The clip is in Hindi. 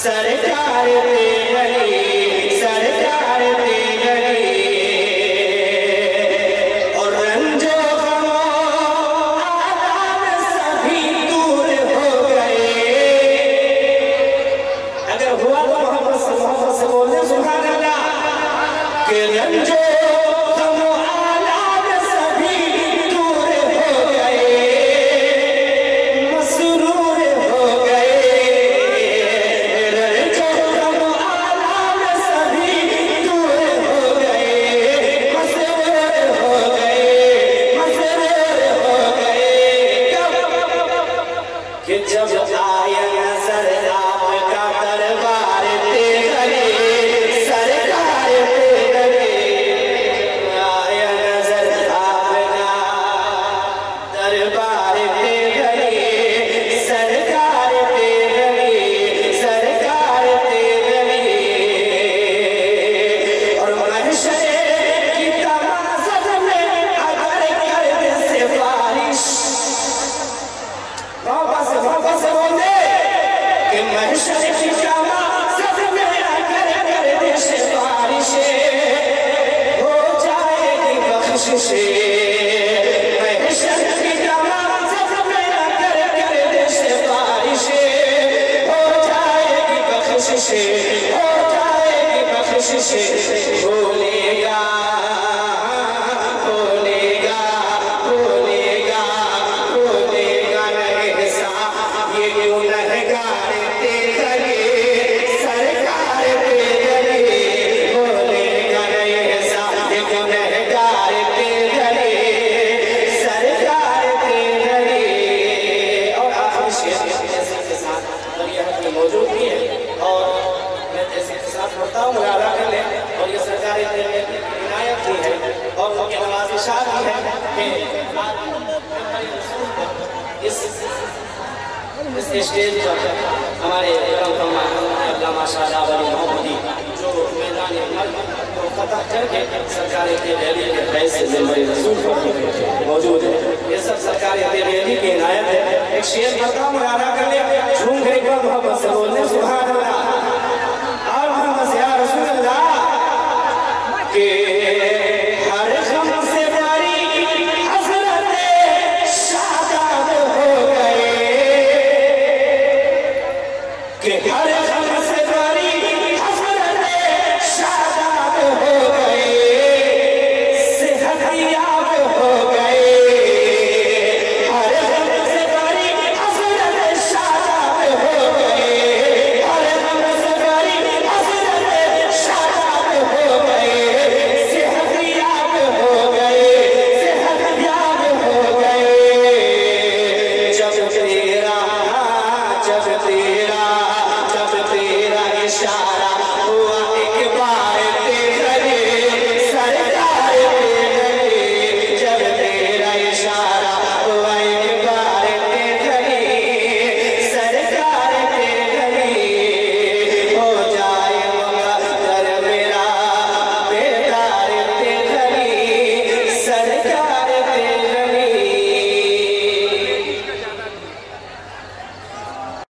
सरकार दे गई, सरकार दे गई और रंजो गमो आदाब सभी दूर हो गए। अगर हुआ तो मोहब्बत से बोलने सुभान अल्लाह कि रंजो इस स्टेज पर हमारे जो मैदान को फतह करके सरकारी के फैसले ज़िम्मे रसूल पर मौजूद है। ये सब सरकारी के इनायत है। एक शेर पढ़ता हूँ, मुरादा कर ले झूम